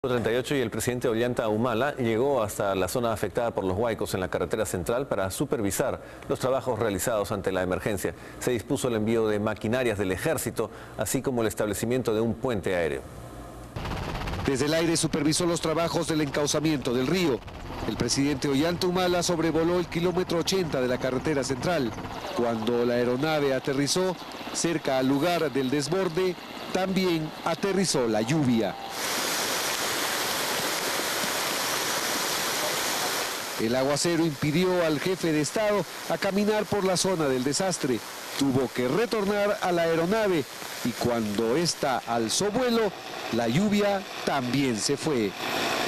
38 y el presidente Ollanta Humala llegó hasta la zona afectada por los huaicos en la carretera central para supervisar los trabajos realizados ante la emergencia. Se dispuso el envío de maquinarias del ejército, así como el establecimiento de un puente aéreo. Desde el aire supervisó los trabajos del encauzamiento del río. El presidente Ollanta Humala sobrevoló el kilómetro 80 de la carretera central. Cuando la aeronave aterrizó cerca al lugar del desborde, también aterrizó la lluvia. El aguacero impidió al jefe de Estado a caminar por la zona del desastre. Tuvo que retornar a la aeronave y cuando ésta alzó vuelo, la lluvia también se fue.